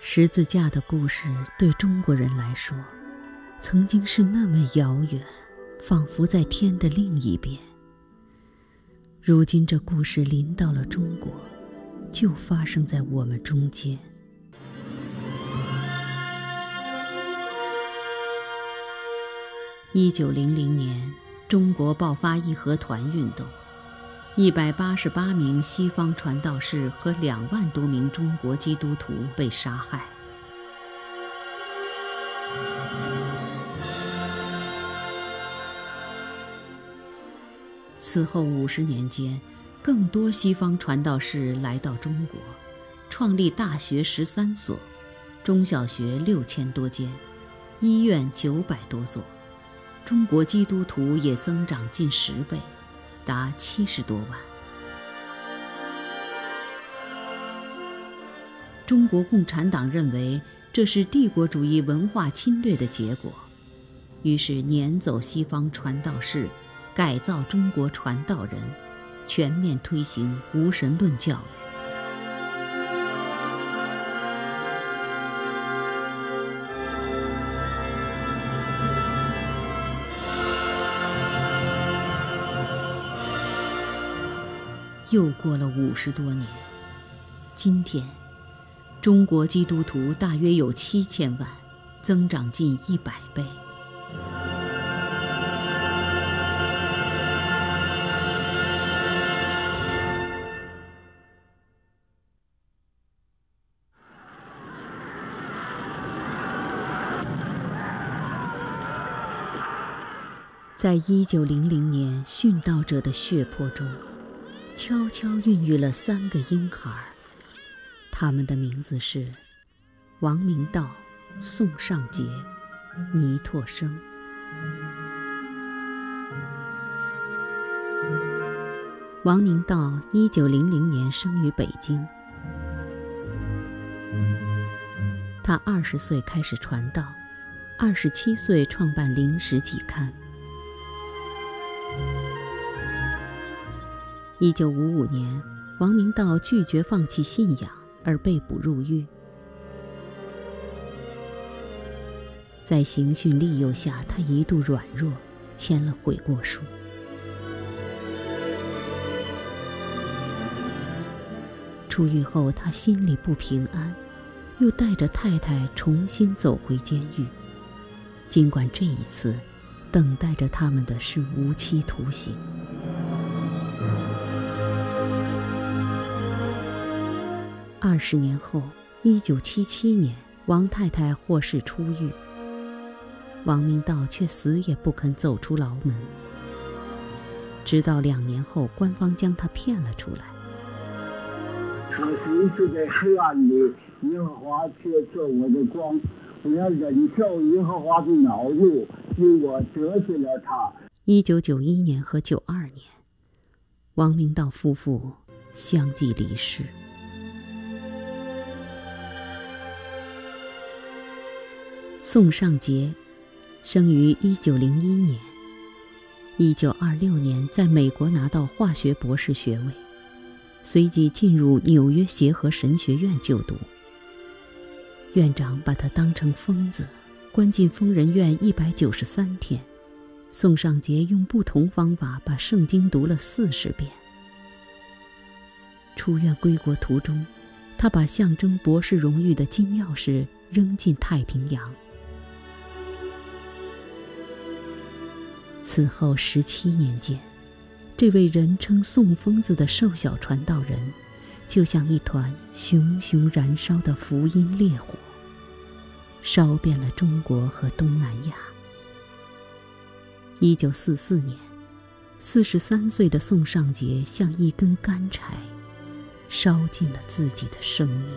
十字架的故事对中国人来说，曾经是那么遥远，仿佛在天的另一边。如今这故事临到了中国，就发生在我们中间。1900年，中国爆发义和团运动，188名西方传道士和2万多名中国基督徒被杀害。此后50年间，更多西方传道士来到中国，创立大学13所，中小学6000多间，医院900多座，中国基督徒也增长近10倍，达70多万。中国共产党认为这是帝国主义文化侵略的结果，于是撵走西方传道士，改造中国传道人，全面推行无神论教育。又过了50多年，今天，中国基督徒大约有7000万，增长近100倍。在1900年殉道者的血泊中，悄悄孕育了3个婴孩，他们的名字是王明道、宋尚杰、倪柝声。王明道1900年生于北京，他20岁开始传道，27岁创办《临时季刊》。1955年，王明道拒绝放弃信仰而被捕入狱。在刑讯利诱下，他一度软弱，签了悔过书。出狱后，他心里不平安，又带着太太重新走回监狱。尽管这一次，等待着他们的是无期徒刑。20年后，1977年，王太太获释出狱，王明道却死也不肯走出牢门。直到2年后，官方将他骗了出来。 他行走在黑暗里，耶和华却做我的光。我要忍受耶和华的恼怒，因我得罪了他。 1991年和92年，王明道夫妇相继离世。宋尚杰生于1901年，1926年在美国拿到化学博士学位，随即进入纽约协和神学院就读。院长把他当成疯子，关进疯人院193天。宋尚杰用不同方法把圣经读了40遍。出院归国途中，他把象征博士荣誉的金钥匙扔进太平洋。此后17年间，这位人称宋疯子的瘦小传道人，就像一团熊熊燃烧的福音烈火，烧遍了中国和东南亚。1944年，43岁的宋尚杰像一根干柴，烧尽了自己的生命。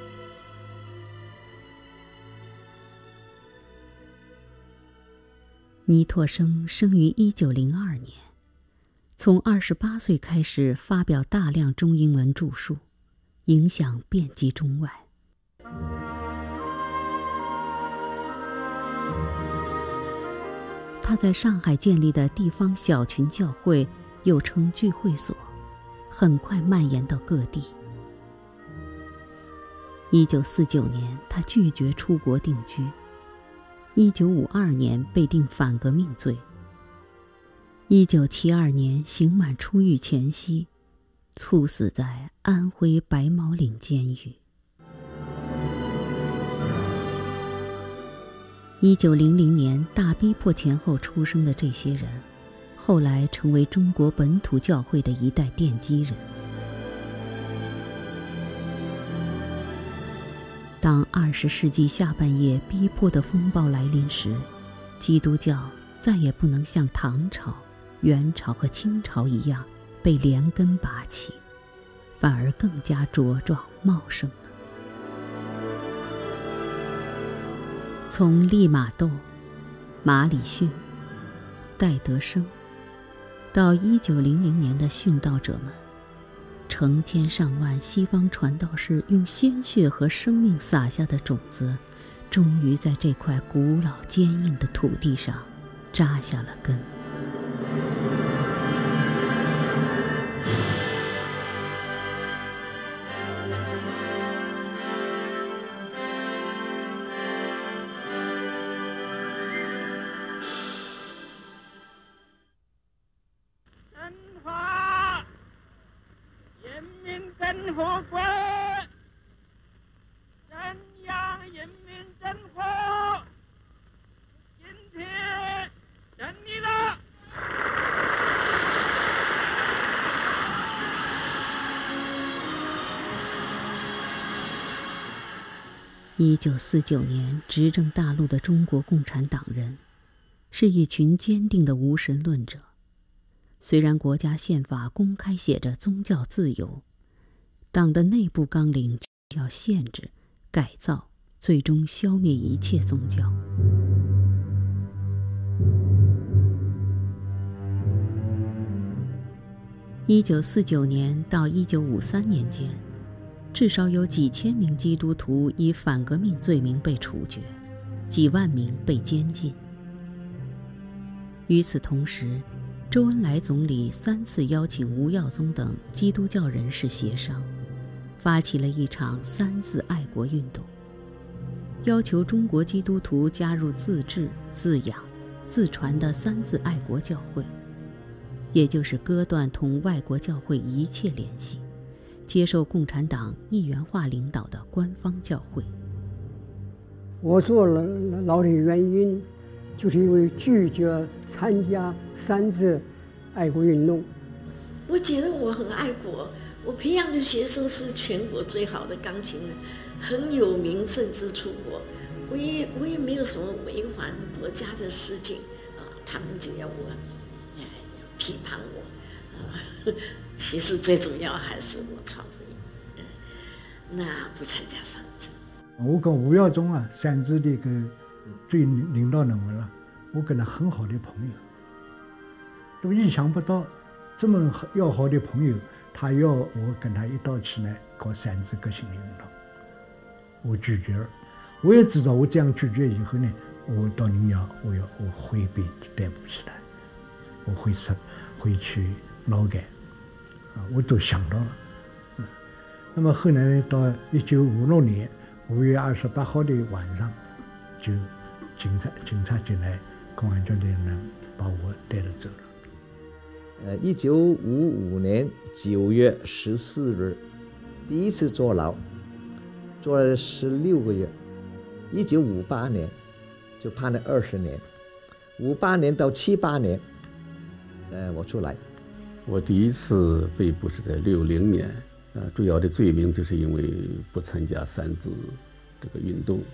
倪柝声生于1902年，从28岁开始发表大量中英文著述，影响遍及中外。他在上海建立的地方小群教会，又称聚会所，很快蔓延到各地。 1949年，他拒绝出国定居。1952年被定反革命罪。1972年刑满出狱前夕，猝死在安徽白毛岭监狱。1900年大逼迫前后出生的这些人，后来成为中国本土教会的一代奠基人。当20世纪下半叶逼迫的风暴来临时，基督教再也不能像唐朝、元朝和清朝一样被连根拔起，反而更加茁壮茂盛了。从利玛窦、马礼逊、戴德生，到1900年的殉道者们，成千上万西方传道士用鲜血和生命撒下的种子，终于在这块古老坚硬的土地上扎下了根。 中华人民共和国中央人民政府今天胜利了。 1949年执政大陆的中国共产党人，是一群坚定的无神论者。虽然国家宪法公开写着宗教自由，党的内部纲领就要限制、改造，最终消灭一切宗教。1949年到1953年间，至少有几千名基督徒以反革命罪名被处决，几万名被监禁。与此同时，周恩来总理3次邀请吴耀宗等基督教人士协商，发起了一场3自爱国运动，要求中国基督徒加入自治、自养、自传的3自爱国教会，也就是割断同外国教会一切联系，接受共产党一元化领导的官方教会。 我坐牢的原因，就是因为拒绝参加3自爱国运动。 我觉得我很爱国，我培养的学生是全国最好的钢琴人，很有名，甚至出国。我也没有什么违反国家的事情啊，他们就要我批判我其实最主要还是我传福音，那不参加3自。 我跟吴耀宗啊，3自的一个最领导人物了，我跟他很好的朋友，都意想不到，这么要好的朋友，他要我跟他一道起来搞3自革新的运动，我拒绝了。我也知道，我这样拒绝以后呢，我到宁阳，我会被逮捕起来，我会去劳改，我都想到了。那么后来呢，到1956年5月28号的晚上，就警察就来，公安局的人把我带着走了。 1955年9月14日，第一次坐牢，坐了16个月。1958年就判了20年，58年到78年，我出来。 我第一次被捕是在60年，主要的罪名就是因为不参加3自这个运动。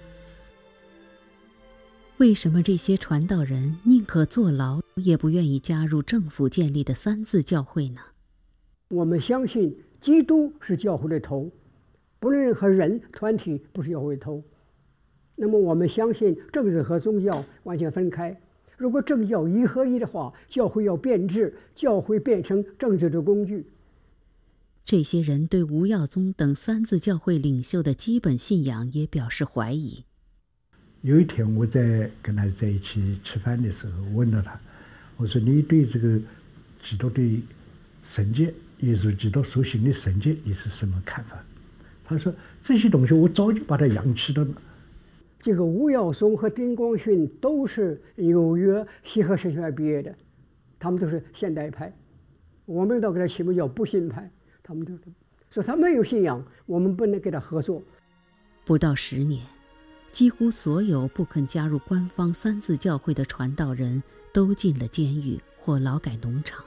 为什么这些传道人宁可坐牢，也不愿意加入政府建立的3自教会呢？ 我们相信基督是教会的头，不论任何人团体不是教会的头。那么我们相信政治和宗教完全分开。如果政教一合一的话，教会要变质，教会变成政治的工具。 这些人对吴耀宗等3自教会领袖的基本信仰也表示怀疑。 有一天我在跟他在一起吃饭的时候，问了他，我说你对这个基督的神迹，耶稣基督所行的神迹，你是什么看法？ 他说这些东西我早就把它扬弃了嘛。 这个吴耀松和丁光绪都是纽约协和神学院毕业的，他们都是现代派。我们都给他起名叫不信派，他们都说他没有信仰，我们不能跟他合作。 不到10年，几乎所有不肯加入官方三自教会的传道人都进了监狱或劳改农场。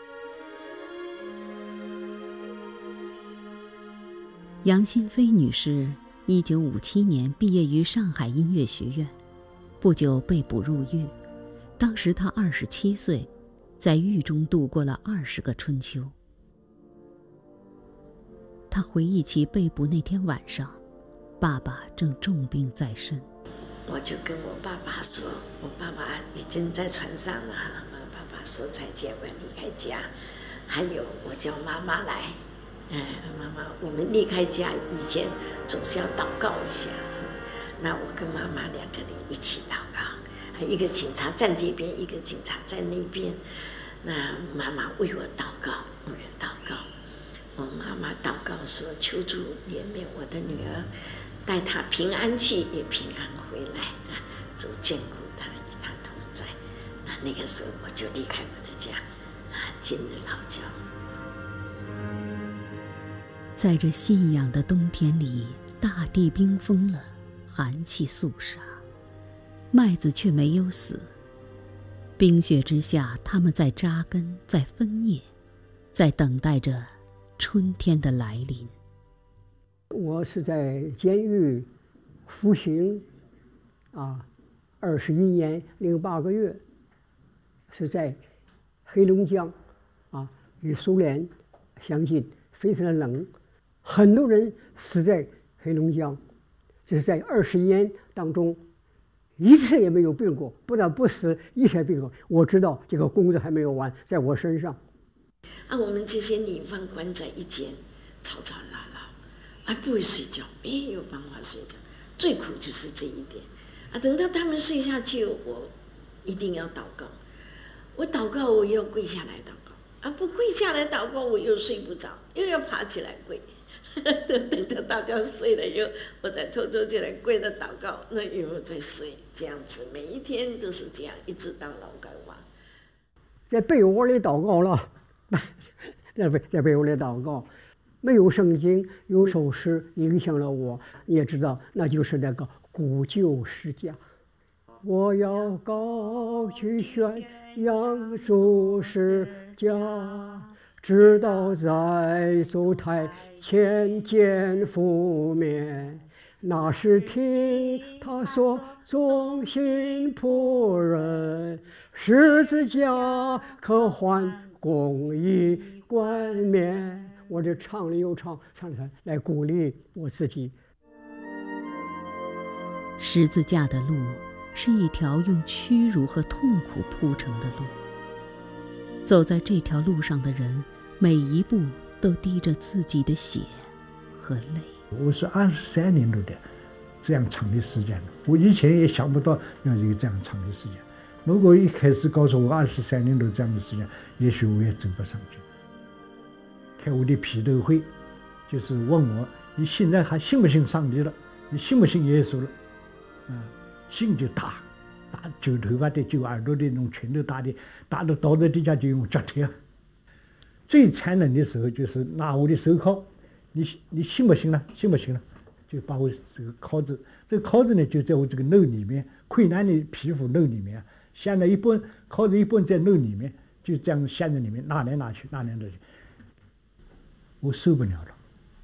杨新飞女士1957年毕业于上海音乐学院，不久被捕入狱。当时她27岁，在狱中度过了20个春秋。她回忆起被捕那天晚上，爸爸正重病在身。 我就跟我爸爸说，我爸爸已经在船上了哈。爸爸说再见，我要离开家。还有我叫妈妈来，妈妈，我们离开家以前总是要祷告一下。那我跟妈妈2个人一起祷告，一个警察站这边，一个警察在那边。那妈妈为我祷告，为我祷告。我妈妈祷告说：“求主怜悯我的女儿，带她平安去，也平安回来啊！主眷顾她，与她同在。”那个时候我就离开我的家，进了老教。 在这信仰的冬天里，大地冰封了，寒气肃杀，麦子却没有死。冰雪之下，它们在扎根，在分叶，在等待着春天的来临。 我是在监狱服刑21年08个月，是在黑龙江与苏联相近，非常的冷，很多人死在黑龙江，这是在21年当中一次也没有病过，不但不死，一次也病过。我知道这个工作还没有完，在我身上。 我们这些女犯关在一间，吵吵闹闹，不会睡觉，没有办法睡觉。最苦就是这一点。等到他们睡下去，我一定要祷告。我祷告，我又要跪下来祷告。不跪下来祷告，我又睡不着，又要爬起来跪。等着大家睡了以后，我再偷偷起来跪着祷告，那又再睡，这样子每一天都是这样，一直到劳改完。 在被窝里祷告了，在被窝里祷告，没有圣经，有首诗影响了我。你也知道，那就是那个古旧诗家。我要高举宣扬主诗家，直到在走台前见覆面，那时听他说忠心仆人，十字架可换公义冠冕。我这唱了又唱，唱出来鼓励我自己。 十字架的路是一条用屈辱和痛苦铺成的路，走在这条路上的人，每一步都滴着自己的血和泪。 我是23年度的这样长的时间，我以前也想不到要有这样长的时间。如果一开始告诉我23年度这样的时间，也许我也走不上去。开我的批斗会，就是问我：你现在还信不信上帝了？你信不信耶稣了？信就打揪头发的、揪耳朵的那种拳头打到刀子底下就用脚踢。最残忍的时候就是拿我的手铐，你信不信了？信不信了？就把我这个铐子，这个铐子呢就在我这个肉里面，溃烂的皮肤肉里面，镶了一半，铐子一半在肉里面，就这样镶在里面，拿来拿去。我受不了了，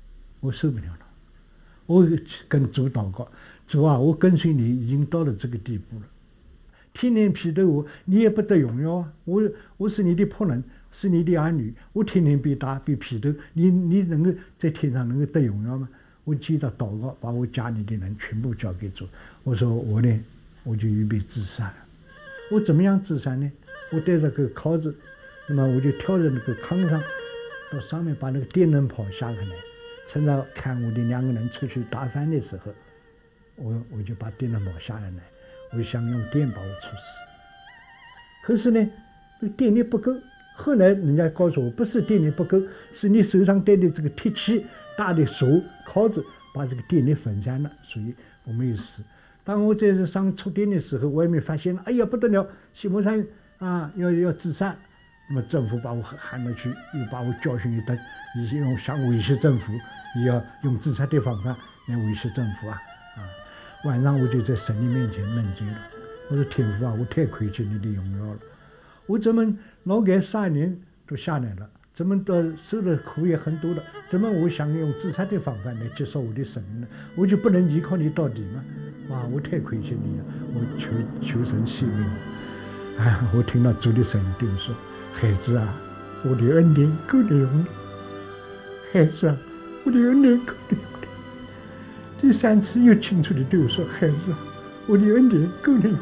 我跟主祷告，主啊，我跟随你已经到了这个地步了，天天批斗我，你也不得荣耀啊！我是你的仆人，是你的儿女，我天天被打被批斗，你能够在天上能够得荣耀吗？我接着祷告，把我家里的人全部交给主。我说我就预备自杀了。我怎么样自杀呢？我带着个铐子，那么我就跳在那个炕上，到上面把那个电灯泡下下来，趁着看我的2个人出去打饭的时候，我就把电灯泡下下来，我想用电把我处死。可是呢，这个电力不够。后来人家告诉我，不是电力不够，是你手上戴的这个铁器大的手铐子把这个电力分散了，所以我没有死。当我在上触电的时候，外面发现了，哎呀不得了，谢木山要自杀，那么政府把我喊了去，又把我教训一顿，用想威胁政府，也要用自杀的方法来威胁政府晚上我就在神的面前认罪了，我说天父啊，我太亏欠你的荣耀了，我怎么脑干12年都下来了，怎么受的苦也很多了，怎么我想用自杀的方法来结束我的生命呢？我就不能依靠你到底吗？哇，我太亏欠你了，我求神赦免我。我听到主的声音对我说：“孩子啊，我的恩典够你用的。孩子啊，我的恩典够你用的。”第3次又清楚地对我说：“孩子啊，我的恩典够你用的。”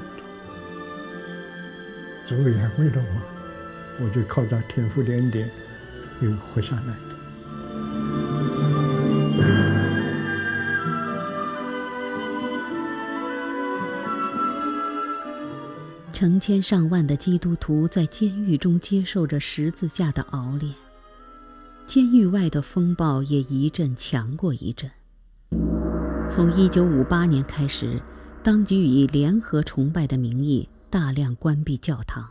主安慰了我就靠着天父的恩典又活下来。 成千上万的基督徒在监狱中接受着十字架的熬炼，监狱外的风暴也一阵强过一阵。从1958年开始，当局以联合崇拜的名义大量关闭教堂。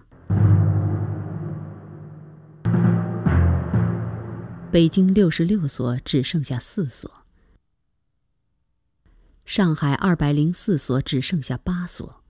北京66所只剩下4所，上海204所只剩下8所，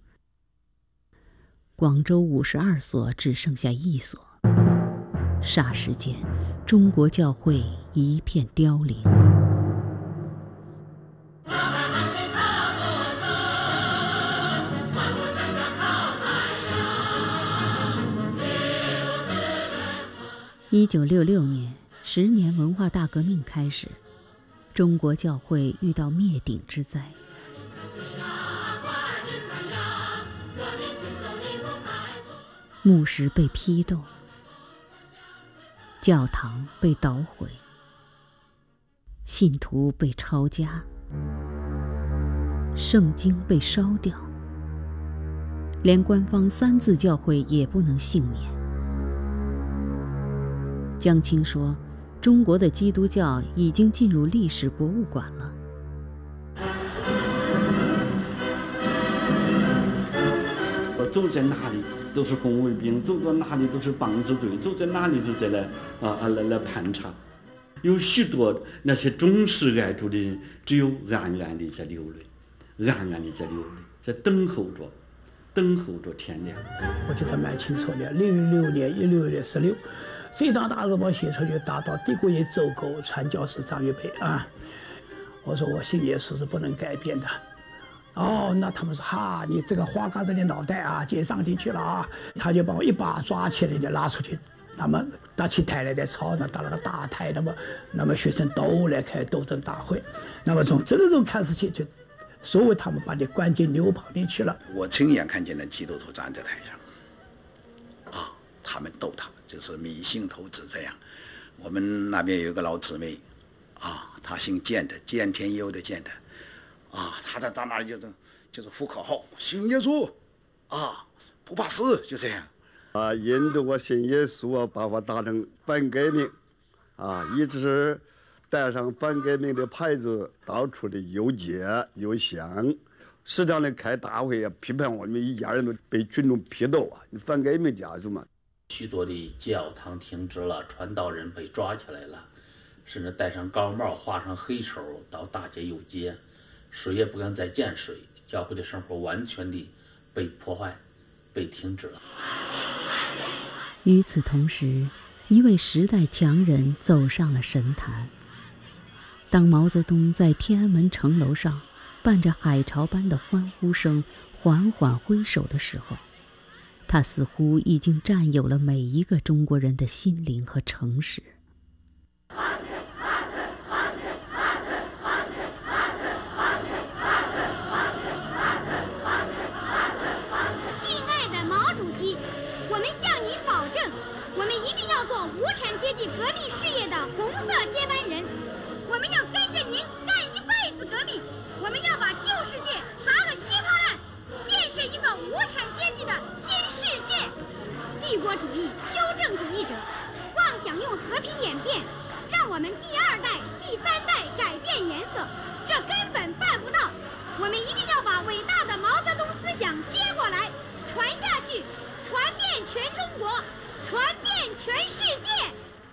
广州52所只剩下1所。霎时间，中国教会一片凋零。1966年，10年文化大革命开始，中国教会遇到灭顶之灾。牧师被批斗，教堂被捣毁，信徒被抄家，圣经被烧掉，连官方3自教会也不能幸免。江青说，中国的基督教已经进入历史博物馆了。 我走在哪里都是红卫兵，走到哪里都是棒子队，走在哪里都在来盘查。有许多那些忠实爱主的人，只有暗暗地在流泪，暗暗地在流泪，在等候着天亮。 我记得蛮清楚的，616年16月16，这张大日报写出去，达到帝国议周购传教士张玉培我说我信耶稣是不能改变的。那他们说哈，你这个花嘎子的脑袋接上帝去了他就把我一把抓起来的拉出去，那么搭起台来在操场搭了个大台，那么学生都来开斗争大会，那么从这个时候开始起就所谓他们把你关进牛棚里去了。 我亲眼看见了基督徒站在台上他们斗他，就是迷信投资这样。我们那边有一个老姊妹她姓建的，建天佑的建的她在那里就是呼口号，信耶稣不怕死，就这样因着我信耶稣把我打成反革命一直带上反革命的牌子，到处的游街游巷，市长里开大会批判我们一家人都被群众批斗你反革命家属嘛。 许多的教堂停止了，传道人被抓起来了，甚至戴上高帽，画上黑手到大街游街，水也不敢再见水，教会的生活完全地被破坏，被停止了。 与此同时，一位时代强人走上了神坛。当毛泽东在天安门城楼上伴着海潮般的欢呼声缓缓挥手的时候，他似乎已经占有了每一个中国人的心灵和诚实。 敬爱的毛主席，我们向您保证，我们一定要做无产阶级革命事业的红色接班人，我们要跟着您干一辈子革命，我们要把旧世界砸个稀巴烂，建设一个无产阶级的新世界。帝国主义、修正主义者妄想用和平我们一定要把伟大的毛泽东思想接过来，传下去，传遍全中国，传遍全世界。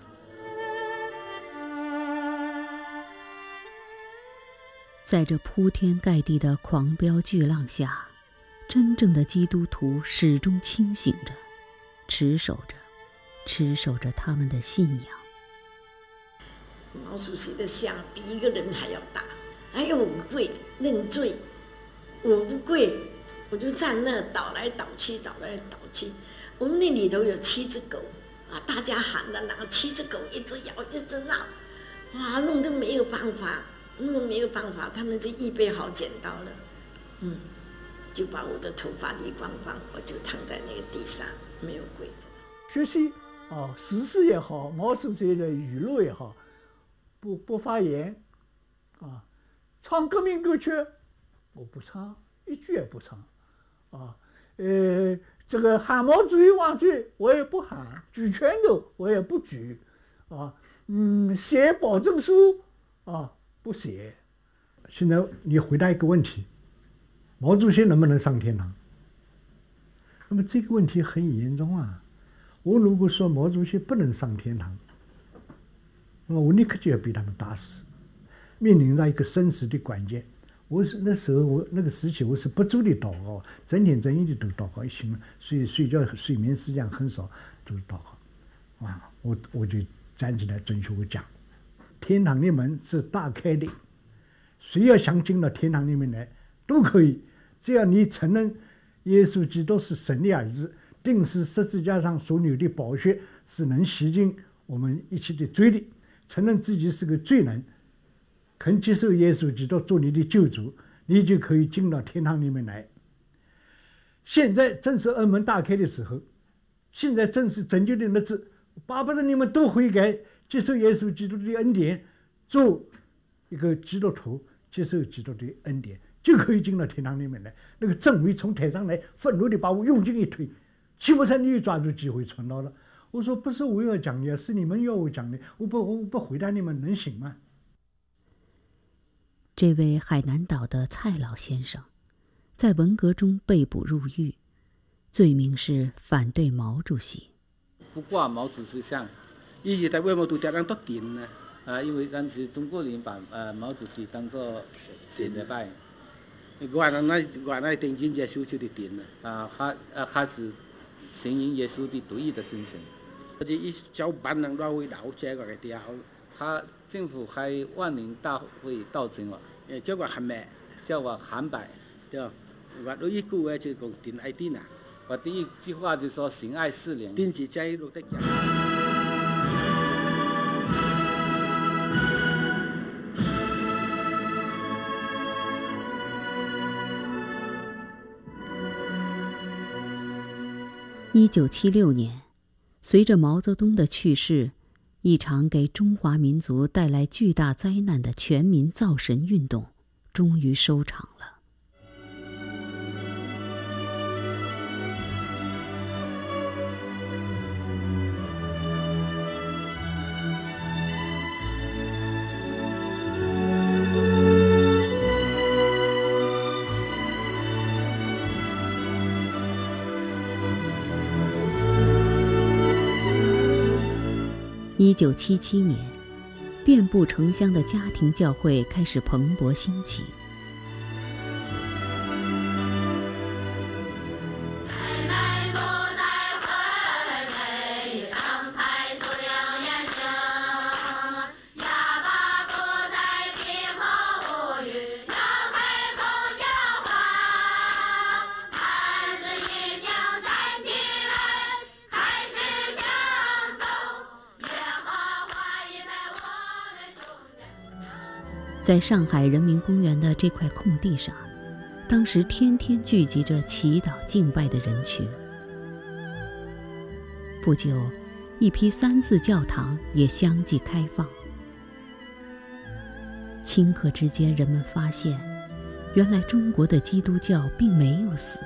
在这铺天盖地的狂飙巨浪下，真正的基督徒始终清醒着，持守着他们的信仰。 毛主席的像比一个人还要大，还有我跪认罪，我不跪，我就站那倒来倒去，倒来倒去。我们那里头有7只狗啊，大家喊的那个7只狗一直咬一直闹，哇，弄得没有办法，他们就预备好剪刀了，就把我的头发理光光，我就躺在那个地上，没有跪着。 学习时事也好，毛主席的语录也好，不发言，唱革命歌曲我不唱，一句也不唱，这个喊毛主席万岁我也不喊，举拳头我也不举，写保证书不写。 现在你回答一个问题，毛主席能不能上天堂？那么这个问题很严重啊。我如果说毛主席不能上天堂，那么我立刻就要被他们打死，面临着一个生死的关键。那时候那个时期我是不住的祷告，整天整夜的都祷告，一醒了睡觉睡眠时间很少，都是祷告。我就站起来准确我讲，天堂的门是大开的，谁要想进到天堂里面来都可以，只要你承认耶稣基督是神的儿子，钉死十字架上所流的宝血是能洗净我们一切的罪的，承认自己是个罪人，肯接受耶稣基督做你的救主，你就可以进到天堂里面来。现在正是恩门大开的时候，现在正是拯救的日子，巴不得你们都悔改，接受耶稣基督的恩典，做一个基督徒，接受基督的恩典，就可以进到天堂里面来。那个政委从台上来，愤怒地把我用劲一推，岂不是你又抓住机会传道了？我说不是我要讲的，是你们要我讲的，我不回答你们能行吗？ 这位海南岛的蔡老先生，在文革中被捕入狱，罪名是反对毛主席。 不挂毛主席像， 以前在外面都叫人都点呢。 因为当时中国人把毛主席当作神来拜。 我那定金耶稣就得点了。 他是承认耶稣的独一的精神。 这一小班人都会闹这个的掉。 他政府开万人大会道歉了。 叫我喊咩？ 叫我喊白。 对，我都一句话就讲点爱点啊。 我第一句话就说行爱4年。 点是在路的人。 1976年，随着毛泽东的去世，一场给中华民族带来巨大灾难的全民造神运动终于收场了。1977年，遍布城乡的家庭教会开始蓬勃兴起。在上海人民公园的这块空地上，当时天天聚集着祈祷敬拜的人群。不久，一批3字教堂也相继开放。顷刻之间，人们发现，原来中国的基督教并没有死。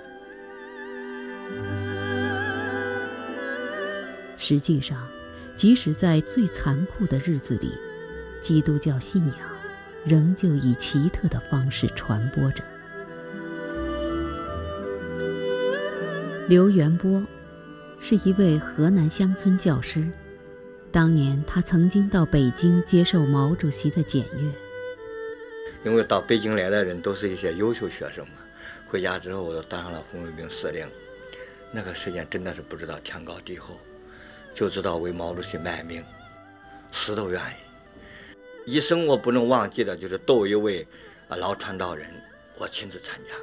实际上，即使在最残酷的日子里，基督教信仰仍旧以奇特的方式传播着。 刘元波是一位河南乡村教师，当年他曾经到北京接受毛主席的检阅。 因为到北京来的人都是一些优秀学生嘛，回家之后我都当上了红卫兵司令。那个时间真的是不知道天高地厚，就知道为毛主席卖命，死都愿意。一生我不能忘记的就是窦一位老传道人，我亲自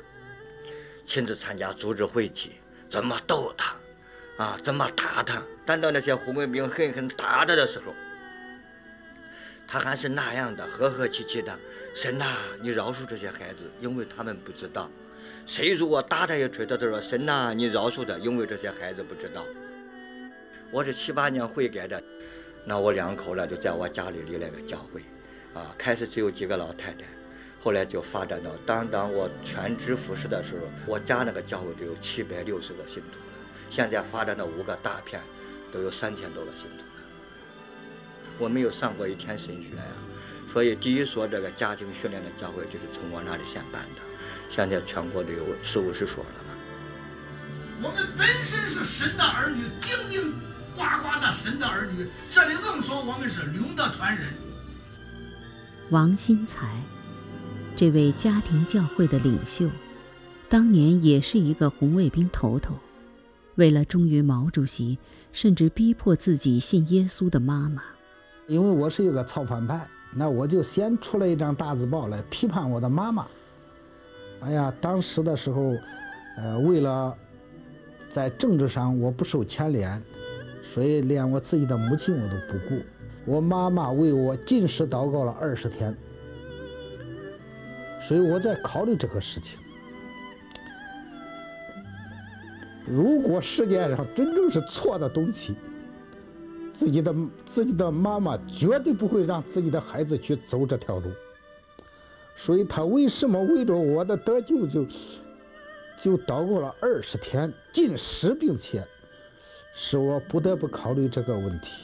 参加组织会体，怎么斗他怎么打他。但到那些红卫兵狠狠打他的时候，他还是那样的和和气气的，神啊，你饶恕这些孩子，因为他们不知道。谁如果打他一锤，他就说神啊，你饶恕他，因为这些孩子不知道。我是7、8年悔改的，那我2口呢就在我家里立了个教会，开始只有几个老太太，后来就发展到当我全职服侍的时候，我家那个教会就有760个信徒了，现在发展到5个大片，都有3000多个信徒了。我没有上过1天神学呀，所以第一所这个家庭训练的教会就是从我那里先办的，现在全国都有40-50所了嘛。 我们本身是神的儿女，顶顶呱呱的神的儿女，这里硬说我们是龙的传人。 王新才，这位家庭教会的领袖，当年也是一个红卫兵头头，为了忠于毛主席，甚至逼迫自己信耶稣的妈妈。 因为我是一个造反派，那我就先出了一张大字报来批判我的妈妈。哎呀，当时的时候，为了在政治上我不受牵连，所以连我自己的母亲我都不顾。我妈妈为我禁食祷告了20天，所以我在考虑这个事情。如果世界上真正是错的东西，自己的妈妈绝对不会让自己的孩子去走这条路。所以他为什么为了我的得救就祷告了20天禁食，并且使我不得不考虑这个问题。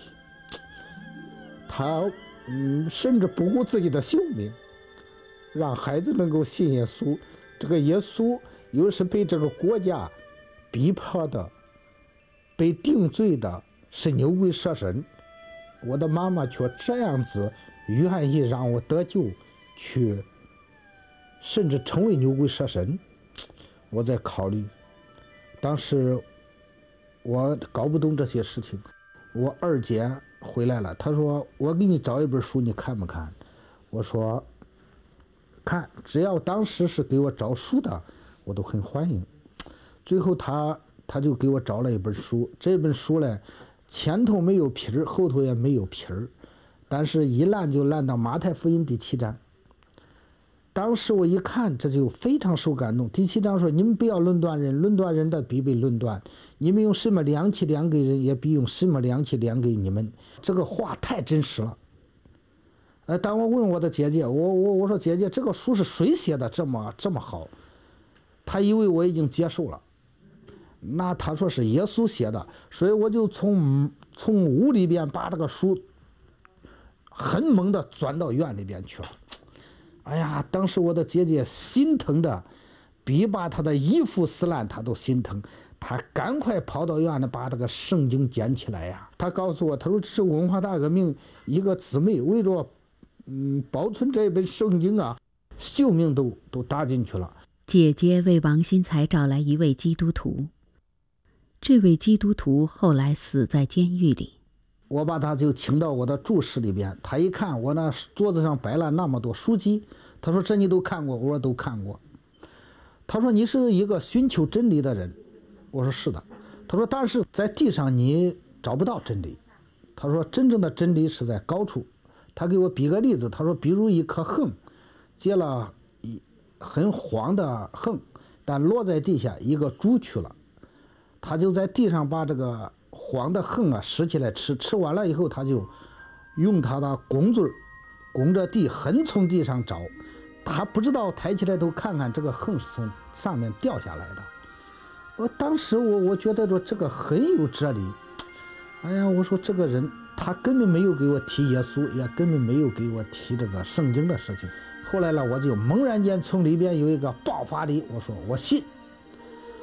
他甚至不顾自己的性命，让孩子能够信耶稣。这个耶稣又是被这个国家逼迫的，被定罪的，是牛鬼蛇神。我的妈妈却这样子愿意让我得救，去甚至成为牛鬼蛇神。我在考虑，当时我搞不懂这些事情。我二姐回来了，她说我给你找一本书，你看不看？我说看，只要当时是给我找书的，我都很欢迎。最后他就给我找了一本书，这本书呢，前头没有皮儿，后头也没有皮儿，但是一烂就烂到马太福音第7章。当时我一看，这就非常受感动。第7章说：“你们不要论断人，论断人的必被论断。你们用什么量器量给人，也必用什么量器量给你们。”这个话太真实了。当我问我的姐姐，我说姐姐，这个书是谁写的这么好？她以为我已经接受了。那她说是耶稣写的，所以我就从屋里边把这个书很猛的钻到院里边去了。哎呀，当时我的姐姐心疼的比把她的衣服撕烂她都心疼，她赶快跑到院里把这个圣经捡起来呀。她告诉我，她说这是文化大革命一个姊妹为着保存这本圣经啊，性命都搭进去了。 姐姐为王新才找来一位基督徒，这位基督徒后来死在监狱里。 我把他就请到我的住室里边，他一看我那桌子上摆了那么多书籍，他说这你都看过？我说都看过。他说你是一个寻求真理的人，我说是的。他说但是在地上你找不到真理，他说真正的真理是在高处。他给我比个例子，他说比如一颗杏结了很黄的杏，但落在地下一个猪去了，他就在地上把这个黄的杏啊拾起来吃，吃完了以后他就用他的弓嘴拱着地横从地上找，他不知道抬起来头看看这个杏是从上面掉下来的。当时我觉得说这个很有哲理。哎呀，我说这个人他根本没有给我提耶稣，也根本没有给我提这个圣经的事情。后来呢，我就猛然间从里边有一个爆发力，我说我信。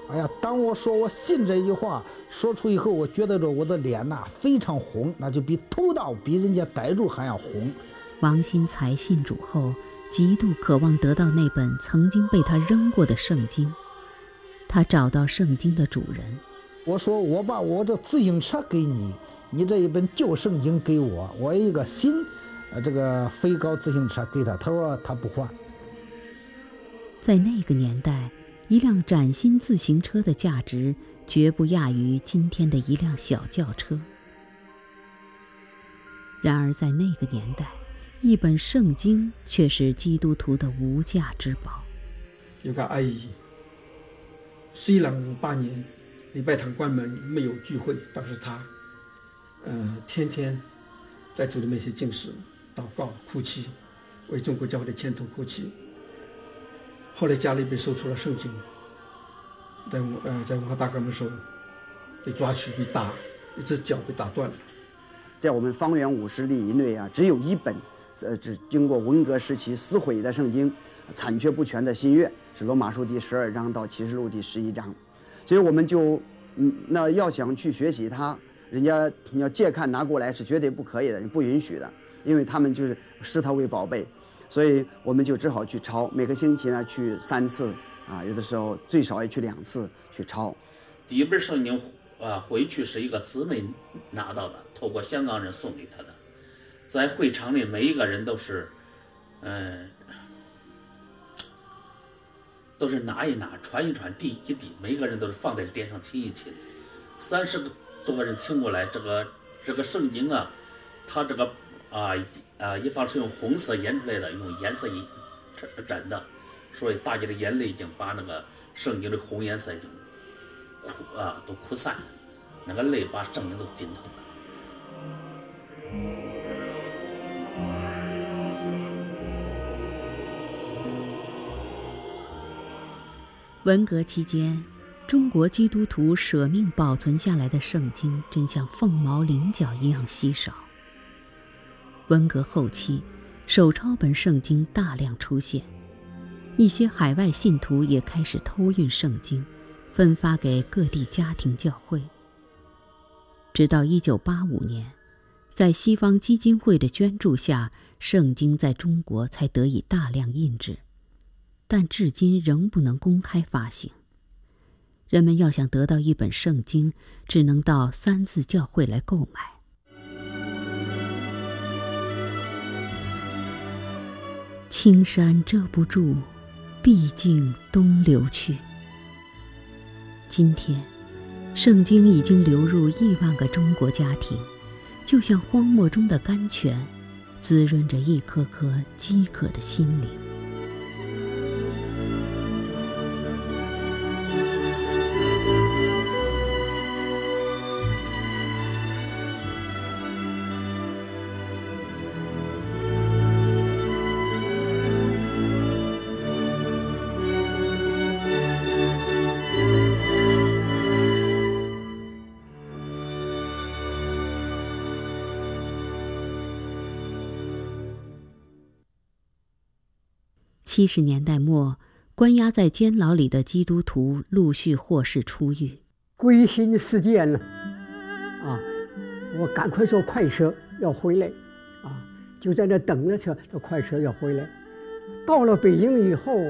哎呀，当我说我信这句话说出以后，我觉得着我的脸呐非常红，那就比头大比人家逮住还要红。 王新才信主后，极度渴望得到那本曾经被他扔过的圣经。他找到圣经的主人， 我说我把我这自行车给你，你这一本旧圣经给我，我有一个新这个飞高自行车给他，他说他不还。 在那个年代，一辆崭新自行车的价值绝不亚于今天的一辆小轿车。然而在那个年代，一本圣经却是基督徒的无价之宝。 有个阿姨，虽然58年礼拜堂关门没有聚会，但是她天天在主的面前禁食、祷告、哭泣，为中国教会的前途哭泣。后来家里被搜出了圣经，在文化大革命时候被抓去被打，一只脚被打断了。 在我们方圆50里以内啊，只有一本经过文革时期撕毁的圣经，残缺不全的新约，是罗马书第12章到启示录第11章。所以我们就那要想去学习它，人家你要借看拿过来是绝对不可以的，不允许的，因为他们就是视它为宝贝。所以我们就只好去抄，每个星期呢去3次啊，有的时候最少也去2次去抄。 第一本圣经回去是一个姊妹拿到的，透过香港人送给他的。在会场里每一个人都是，都是拿一拿、传一传、递一递，每一个人都是放在点上亲一亲。30多个人请过来，这个圣经啊，它这个一方是用红色研出来的，用颜色染的，所以大家的眼泪已经把那个圣经的红颜色已经都哭散了，那个泪把圣经都浸透了。 文革期间，中国基督徒舍命保存下来的圣经真像凤毛麟角一样稀少。文革后期，手抄本圣经大量出现，一些海外信徒也开始偷运圣经，分发给各地家庭教会。直到1985年，在西方基金会的捐助下，圣经在中国才得以大量印制，但至今仍不能公开发行。人们要想得到一本圣经，只能到三自教会来购买。青山遮不住，毕竟东流去。今天，圣经已经流入1万个中国家庭，就像荒漠中的甘泉，滋润着一颗颗饥渴的心灵。70年代末，关押在监牢里的基督徒陆续获释出狱。 归心似箭了，我赶快坐快车要回来，就在那等着车，这快车要回来。到了北京以后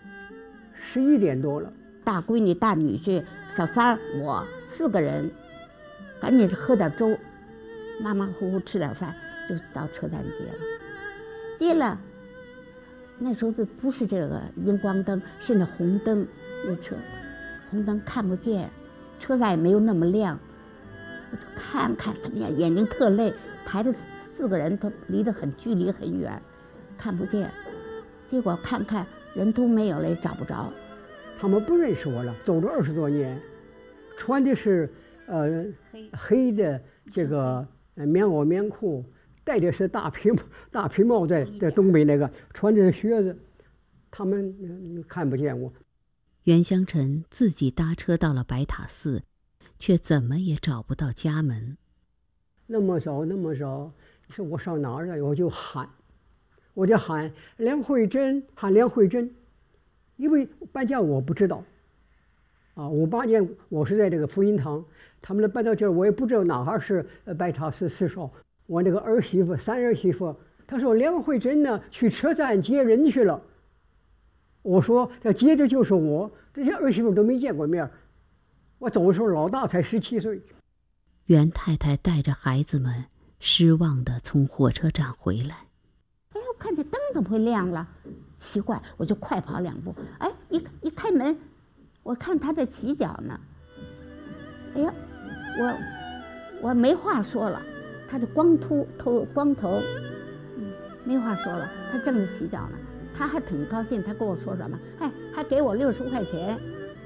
，11点多了。 大闺女、大女婿、小三儿，我4个人，赶紧喝点粥，马马虎虎吃点饭，就到车站接了。接了。那时候不是这个荧光灯，是那红灯，那车红灯看不见，车站也没有那么亮，我就看看怎么样，眼睛特累，抬着4个人都离得距离很远，看不见，结果看看人都没有了，也找不着。 他们不认识我了，走了20多年，穿的是黑的这个棉袄棉裤。戴的是大皮帽，在东北那个，穿着靴子，他们看不见我。 袁湘晨自己搭车到了白塔寺，却怎么也找不到家门。 那么早，你说我上哪儿啊？我就喊梁慧珍，喊梁慧珍，因为搬家我不知道， 58年我是在这个福音堂，他们搬到这儿，我也不知道哪哈是拜塔寺少。我那个儿媳妇三儿媳妇，她说梁慧珍呢去车站接人去了。我说这接着就是我，这些儿媳妇都没见过面。我走的时候老大才17岁。 袁太太带着孩子们失望地从火车站回来。 哎，我看这灯怎么会亮了？奇怪，我就快跑2步。哎，一开门，我看他在洗脚呢。哎呀，我没话说了，他的光头，没话说了。他正在洗脚呢，他还挺高兴。他跟我说什么？哎，还给我60块钱，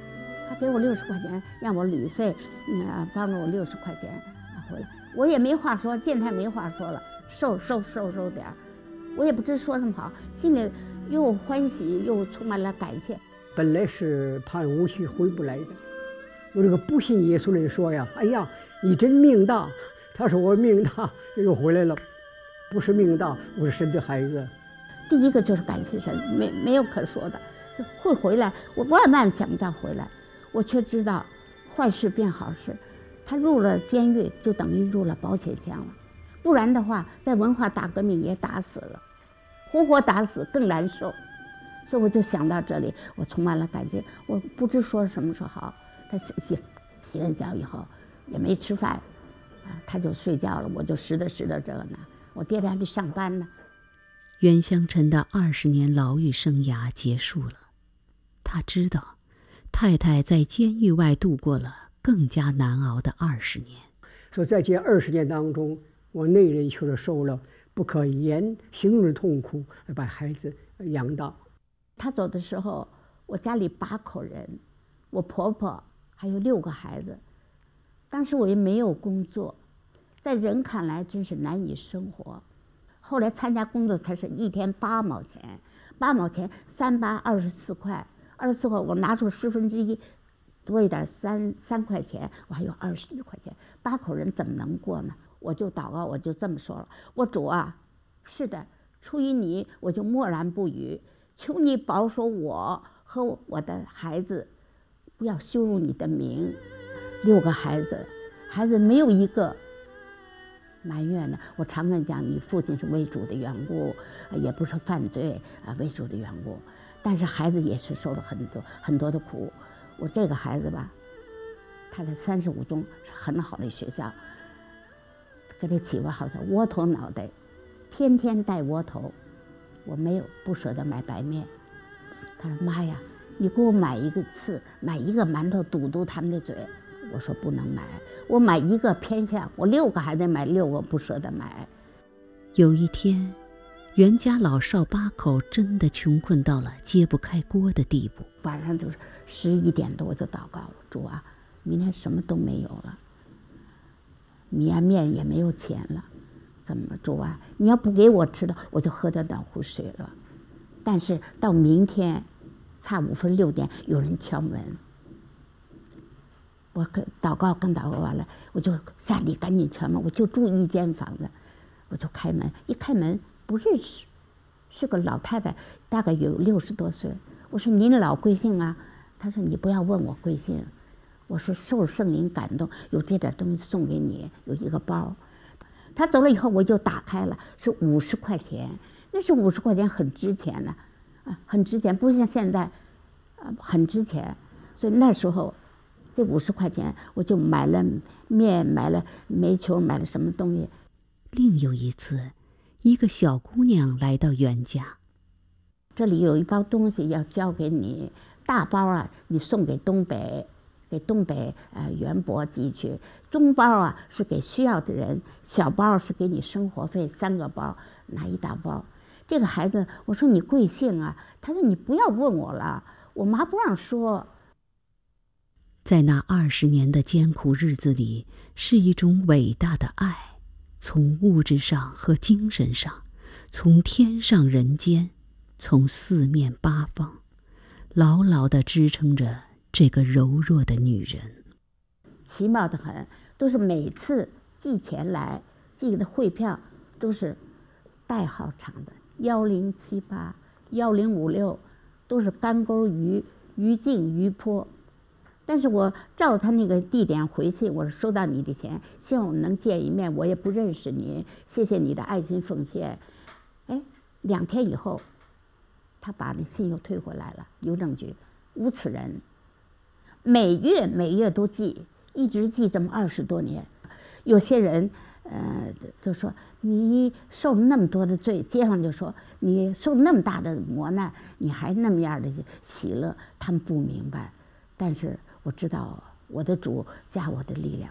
让我旅费，帮着我60块钱回来。我也没话说，见他没话说了，收点儿。我也不知说什么好，心里又欢喜又充满了感谢。 本来是盼无期回不来的，有这个不信耶稣的人说呀：“哎呀，你真命大。”他说：“我命大，又回来了。不是命大，我是神的孩子。” 第一个就是感谢神，没有可说的，会回来。我万万想不到回来，我却知道坏事变好事。他入了监狱，就等于入了保险箱了，不然的话，在文化大革命也打死了。活活打死更难受，所以我就想到这里，我充满了感激。我不知说什么时候好。他洗完脚以后也没吃饭，他就睡觉了，我就拾掇这个呢。我爹还得上班呢。 袁湘晨的20年牢狱生涯结束了，他知道太太在监狱外度过了更加难熬的20年。 说在这20年当中，我内人确实受了不可言形容的痛苦，把孩子养大。 他走的时候，我家里8口人，我婆婆还有6个孩子。当时我也没有工作，在人看来真是难以生活。后来参加工作才是1天8毛钱，8毛钱3八24块，24块我拿出1/10，多一点3块钱，我还有21块钱。8口人怎么能过呢？我就祷告，我就这么说了：我主啊，是的，出于你，我就默然不语，求你保守我和我的孩子，不要羞辱你的名。6个孩子没有一个埋怨的。我常常讲，你父亲是为主的缘故，也不是犯罪为主的缘故，但是孩子也是受了很多的苦。我这个孩子吧，他在35中是很好的学校。给他起个号叫窝头脑袋，天天带窝头，我不舍得买白面。他说：“妈呀，你给我买一个馒头堵他们的嘴。”我说：“不能买，我买一个偏向，我6个还得买6个，不舍得买。” 有一天，袁家老少8口真的穷困到了揭不开锅的地步。 晚上就是11点多我就祷告：“主啊，明天什么都没有了。米面也没有钱了，怎么主啊？你要不给我吃的，我就喝点暖壶水了。”但是到明天，差5分6点，有人敲门。我祷告完了，我就下地赶紧敲门。我就住1间房子，我就开门，一开门不认识，是个老太太，大概有60多岁。我说：“您老贵姓啊？”她说：“你不要问我贵姓。”我说：“受圣灵感动，有这点东西送给你，有一个包。”他走了以后，我就打开了，是50块钱。那是50块钱，很值钱了，很值钱，不是像现在，很值钱。所以那时候，这50块钱我就买了面，买了煤球，买了什么东西。 另有一次，一个小姑娘来到袁家， 这里有一包东西要交给你，大包啊，你送给东北袁伯寄去，中包啊是给需要的人，小包是给你生活费，3个包拿一大包。这个孩子，我说：“你贵姓啊？”他说：“你不要问我了，我妈不让说。” 在那20年的艰苦日子里，是一种伟大的爱，从物质上和精神上，从天上人间，从4面8方，牢牢地支撑着这个柔弱的女人。 奇妙得很，都是每次寄钱来，寄的汇票都是代号厂的，1078、1056，都是干沟鱼、鱼净、鱼坡。 但是我照他那个地点回信，我说收到你的钱，希望我们能见一面，我也不认识你，谢谢你的爱心奉献。哎，2天以后，他把那信又退回来了，邮政局无此人。每月都寄，一直寄这么20多年。有些人就说你受了那么多的罪，街坊就说你受那么大的磨难，你还那么样的喜乐，他们不明白。但是我知道我的主加我的力量。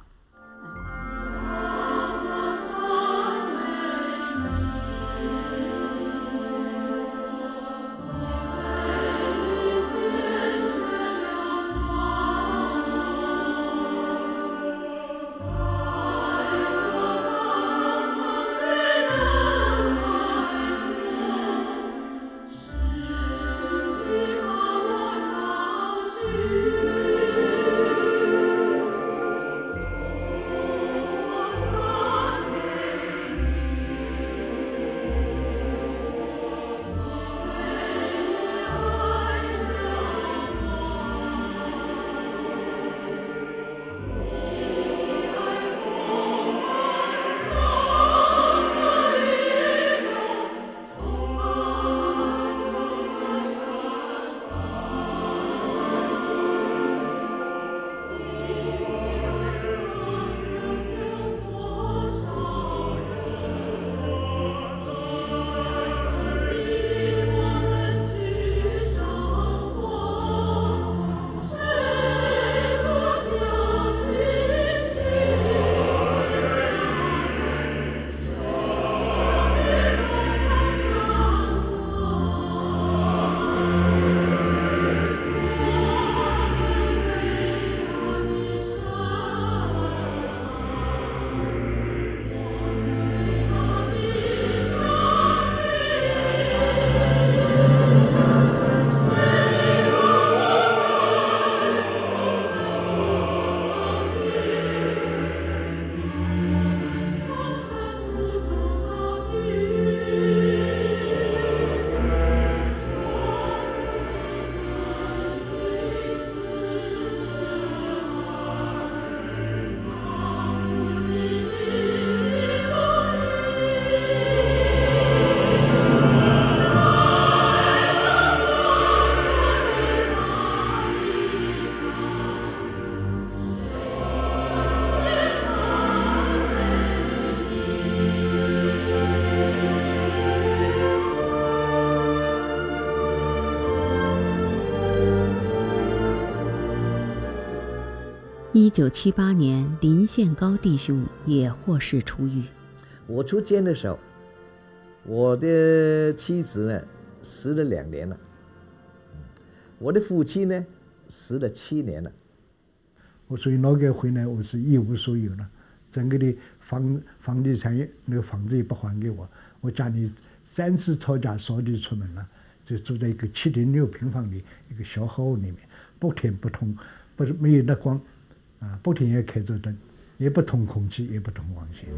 1978年，林献高弟兄也获释出狱。 我出监的时候，我的妻子呢死了2年了，我的父亲呢死了7年了。 我所以那个回来，我是一无所有了，整个的房地产那个房子也不还给我，我家里3次吵架扫地出门了，就住在一个7.6平方的一个小黑屋里面，不天不通，不是没有那光。不停也开着灯，也不通空气，也不通光线。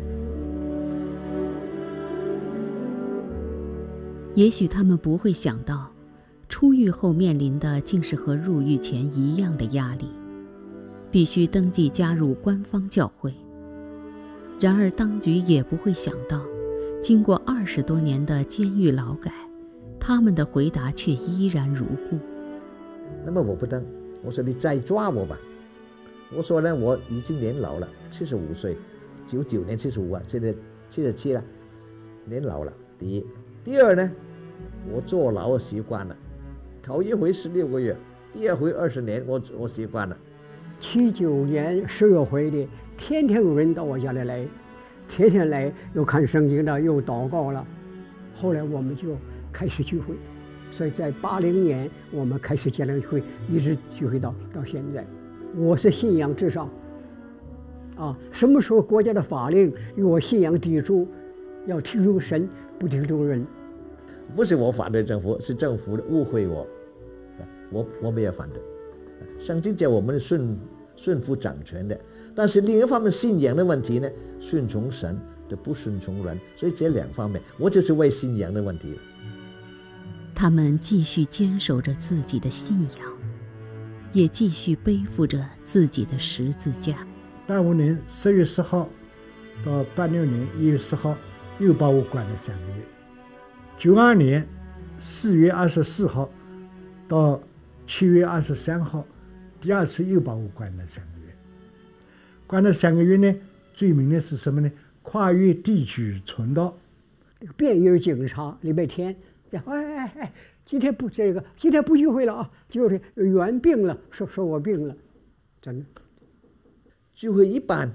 也许他们不会想到，出狱后面临的竟是和入狱前一样的压力，必须登记加入官方教会。然而当局也不会想到，经过20多年的监狱劳改，他们的回答却依然如故。 那么我不登，我说你再抓我吧。我说呢，我已经年老了，75岁，99年75啊，现在77了，年老了。第一，第二呢，我坐牢习惯了，头一回16个月，第2回20年，我习惯了。 79年10月回的，天天有人到我家里来，天天来，又看圣经了，又祷告了。后来我们就开始聚会，所以在80年我们开始建了会，一直聚会到现在。我是信仰至上，什么时候国家的法令与我信仰抵触，要听从神，不听从人。 不是我反对政府，是政府误会我，我没有反对。圣经叫我们顺服掌权的，但是另一方面信仰的问题呢，顺从神就不顺从人，所以这2方面，我就是为信仰的问题。 他们继续坚守着自己的信仰， 也继续背负着自己的十字架。 85年10月10号到86年1月10号又把我关了3个月。92年4月24号到7月23号，第2次又把我关了3个月。关了3个月呢，罪名呢是什么呢？跨越地区存道。 这个便衣警察礼拜天，今天不聚会了啊，就是原病了，说我病了，真的。 聚会一般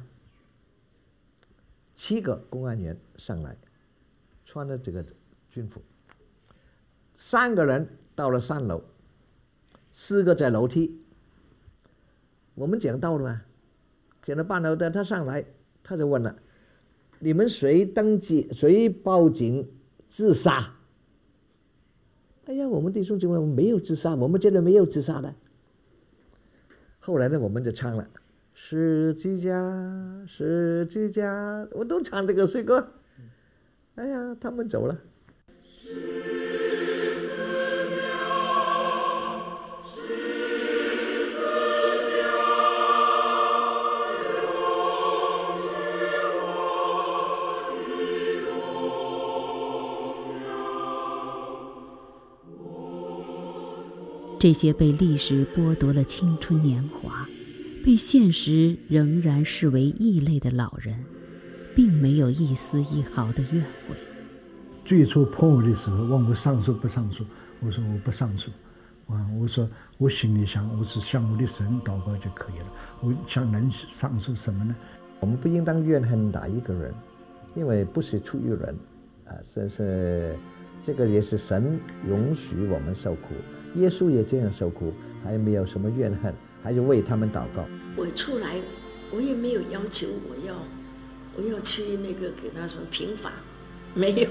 ，7个公安员上来，穿着这个军服，3个人到了3楼，4个在楼梯。我们讲到了吗？讲到半楼的，他上来，他就问了：“你们谁登记？谁报警自杀？”哎呀，我们弟兄姐妹，我们没有自杀，我们这里没有自杀的。后来呢，我们就唱了。十字架，十字架，我都唱这个诗歌。哎呀，他们走了。 这些被历史剥夺了青春年华，被现实仍然视为异类的老人，并没有一丝一毫的怨悔。 最初碰我的时候，问我上诉不上诉，我说我不上诉。我说我心里想，我只向我的神祷告就可以了。我想能上诉什么呢？ 我们不应当怨恨哪一个人，因为不是出于人，这个也是神容许我们受苦。耶稣也这样受苦，还没有什么怨恨，还是为他们祷告。 我出来，我也没有要求我要去那个给他什么平反，没有。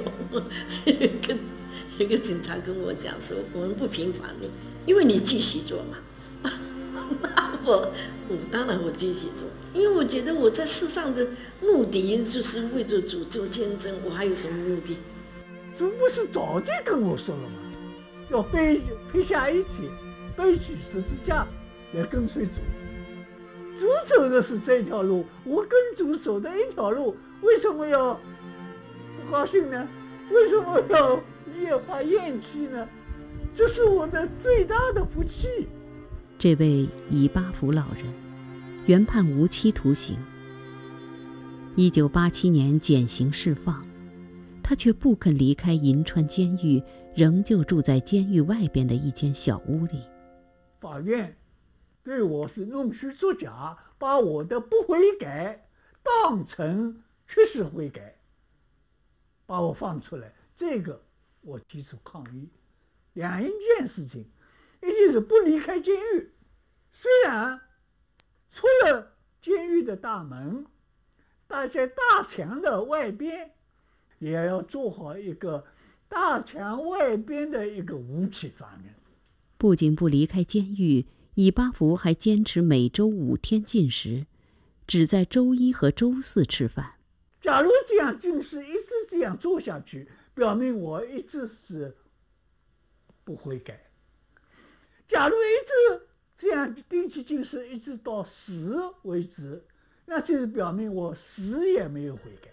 有个警察跟我讲说，我们不平反你，因为你继续做嘛。那我当然我继续做，因为我觉得我在世上的目的就是为着主做见证，我还有什么目的？ 主不是早就跟我说了吗？要背下一切，背起十字架来跟随主。主走的是这条路，我跟主走的一条路，为什么要不高兴呢？为什么要越发厌弃呢？这是我的最大的福气。 这位以巴弗老人原判无期徒刑，1987年减刑释放，他却不肯离开银川监狱，仍旧住在监狱外边的一间小屋里。 法院对我是弄虚作假，把我的不悔改当成确实悔改，把我放出来，这个我提出抗议。两件事情，一件是不离开监狱，虽然出了监狱的大门，但在大墙的外边也要做好一个大墙外边的一个武器方面。 不仅不离开监狱，以巴弗还坚持每周5天禁食，只在周一和周四吃饭。 假如这样禁食一直这样做下去，表明我一直是不悔改。假如一直这样定期禁食一直到死为止，那就是表明我死也没有悔改。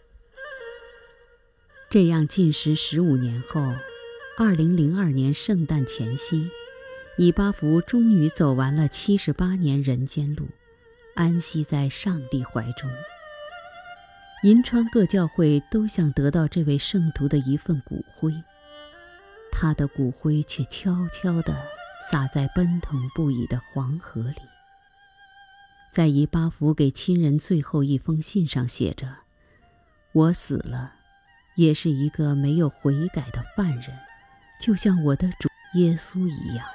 这样禁食15年后，2002年圣诞前夕，以巴弗终于走完了78年人间路，安息在上帝怀中。银川各教会都想得到这位圣徒的一份骨灰，他的骨灰却悄悄地洒在奔腾不已的黄河里。在以巴弗给亲人最后一封信上写着：“我死了，也是一个没有悔改的犯人，就像我的主耶稣一样。”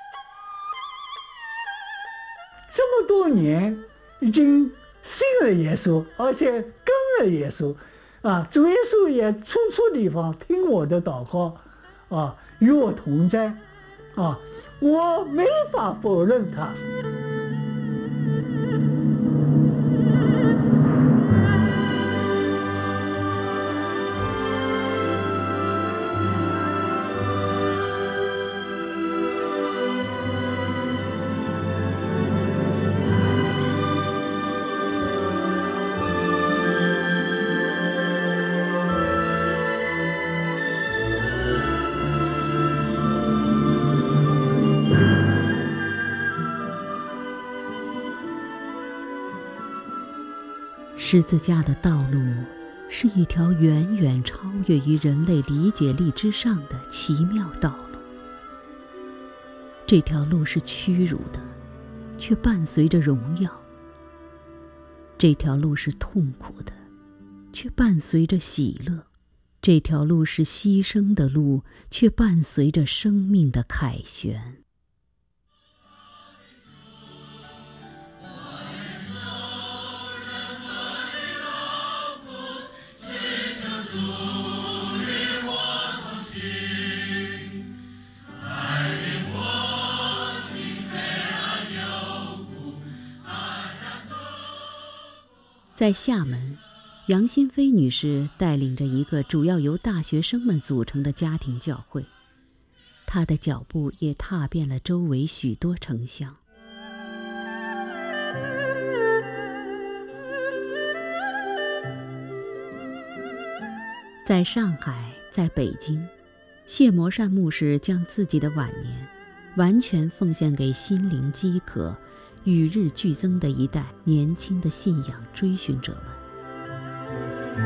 这么多年已经信了耶稣，而且跟了耶稣，主耶稣也处处地方听我的祷告，与我同在，我没法否认他。 十字架的道路是一条远远超越于人类理解力之上的奇妙道路。这条路是屈辱的，却伴随着荣耀；这条路是痛苦的，却伴随着喜乐；这条路是牺牲的路，却伴随着生命的凯旋。在厦门，杨新飞女士带领着一个主要由大学生们组成的家庭教会，她的脚步也踏遍了周围许多城乡。在上海，在北京，谢摩善牧师将自己的晚年完全奉献给心灵饥渴、与日俱增的一代年轻的信仰追寻者们。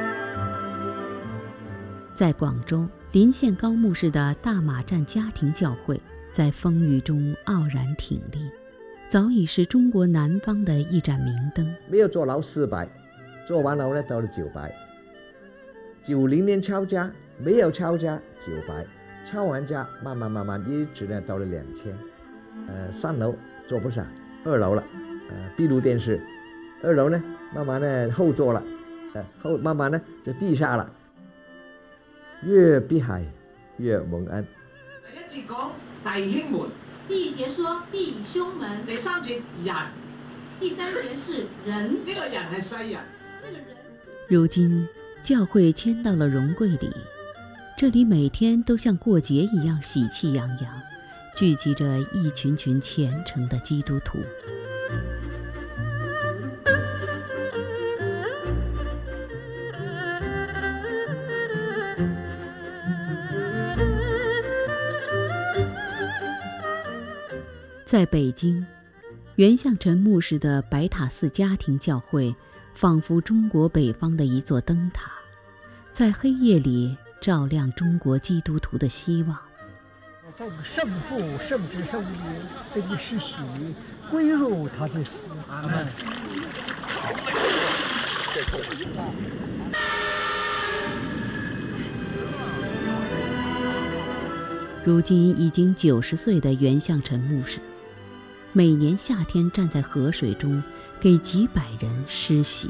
在广州，林献高牧师的大马站家庭教会在风雨中傲然挺立，早已是中国南方的一盏明灯。 没有坐牢400，坐完牢呢到了900。90年抄家，没有抄家900，抄完家慢慢一直呢到了2000。3楼坐不上，2楼了，闭路电视；2楼呢，慢慢的后座了，慢慢呢就地下了。越逼害越蒙恩。 第一節講弟兄們， 第一節說弟兄們， 第3節人， 第3節是人。 呢個人係世人。 如今教会迁到了荣桂里，这里每天都像过节一样喜气洋洋，聚集着一群群虔诚的基督徒。在北京，袁相辰牧师的白塔寺家庭教会仿佛中国北方的一座灯塔，在黑夜里照亮中国基督徒的希望。 奉圣父、圣子、圣灵给你施洗，归入他的死。阿门。 如今已经90岁的袁相辰牧师，每年夏天站在河水中，给几百人施洗。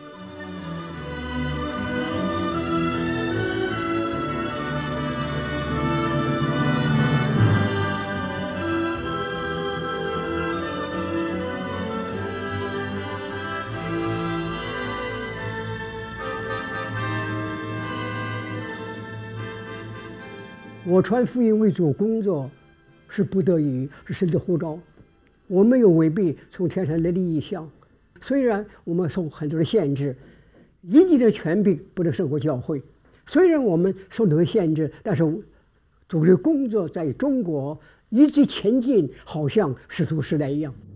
我传福音为主工作，是不得已，是神的呼召。我没有违背从天上来的意向，虽然我们受很多的限制，一定的权柄不能胜过教会。虽然我们受很多限制，但是主的工作在中国一直前进，好像使徒时代一样。